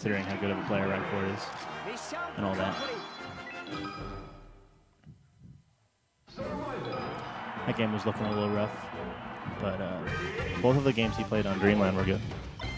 considering how good of a player Reinford is and all that. That game was looking a little rough, but both of the games he played on Dreamland were good.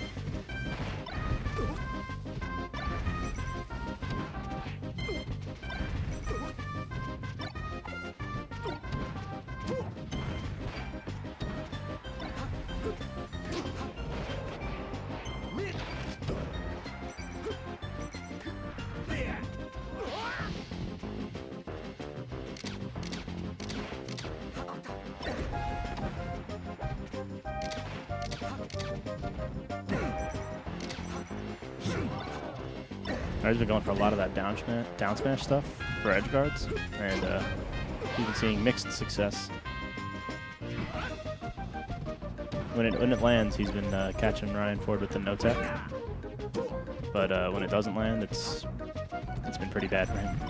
I've been going for a lot of that down smash stuff for edge guards, and he's been seeing mixed success. When it lands, he's been catching Reinford with the no tech, but when it doesn't land, it's been pretty bad for him.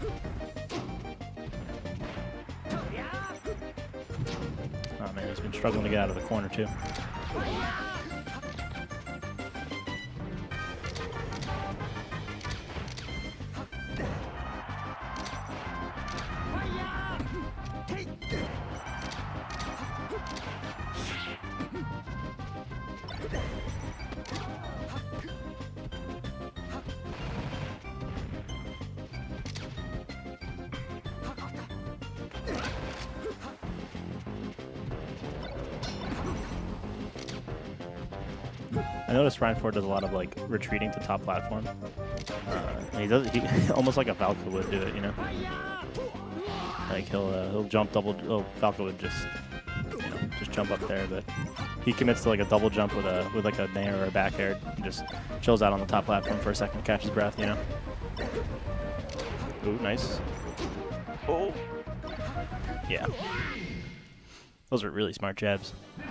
Oh man, he's been struggling to get out of the corner too. I noticed Reinford does a lot of like retreating to top platform. And he almost like a Falco would do it, you know. Like he'll jump double. Falco would just jump up there, but he commits to like a double jump with like a nair or a back air and just chills out on the top platform for a second to catch his breath, you know. Ooh, nice. Oh, yeah. Those are really smart jabs.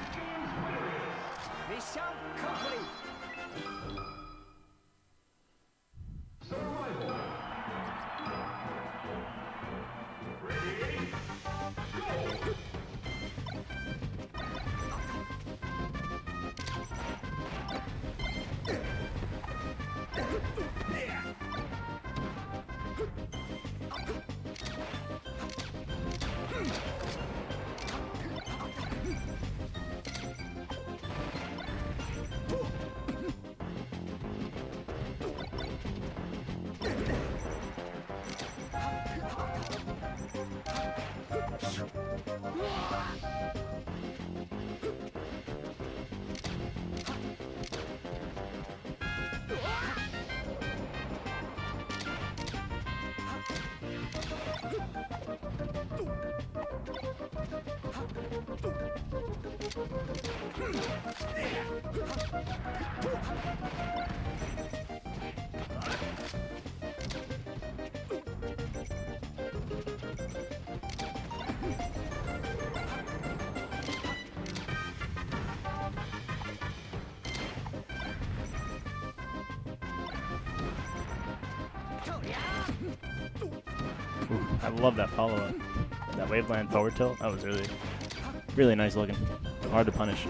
Ooh, I love that follow-up. That waveland forward tilt, that was really, really nice looking. Hard to punish.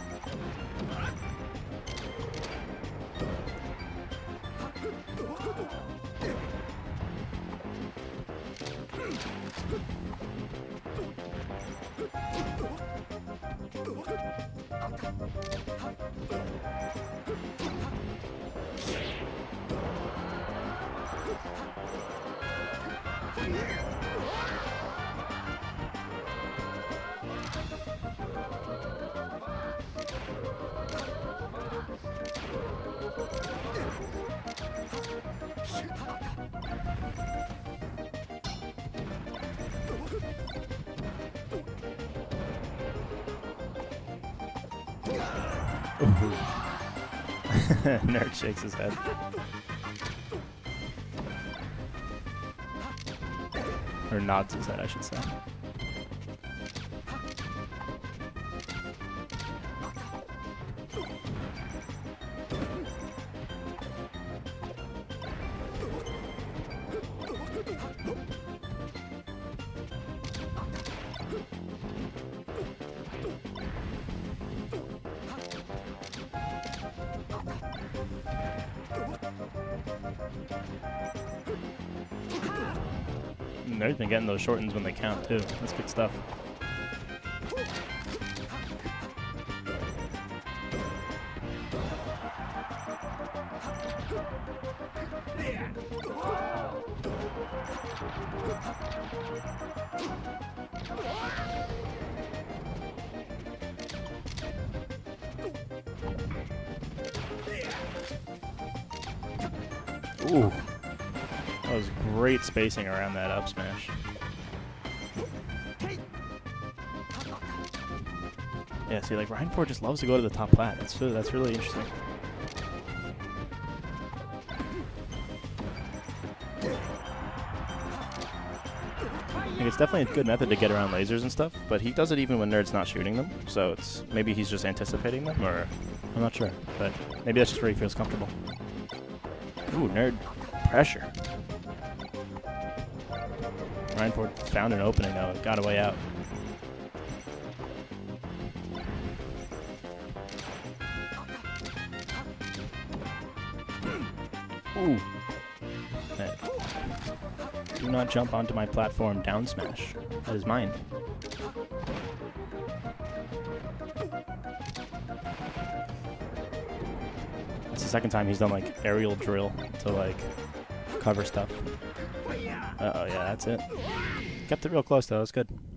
Nerd shakes his head. Or nods his head, I should say. Nerd's been getting those shortens when they count, too. That's good stuff. Ooh. That was great spacing around that up smash. Yeah, see, like, Ryan Ford just loves to go to the top plat. That's really interesting. I think it's definitely a good method to get around lasers and stuff, but he does it even when Nerd's not shooting them, so it's maybe he's just anticipating them, or I'm not sure, but maybe that's just where he feels comfortable. Ooh, Nerd pressure. Ryan Ford found an opening, though. Got a way out. Ooh. Hey. Do not jump onto my platform down smash. That is mine. That's the second time he's done, like, aerial drill to, like, cover stuff. Uh-oh, yeah, that's it. Kept it real close, though. That's good.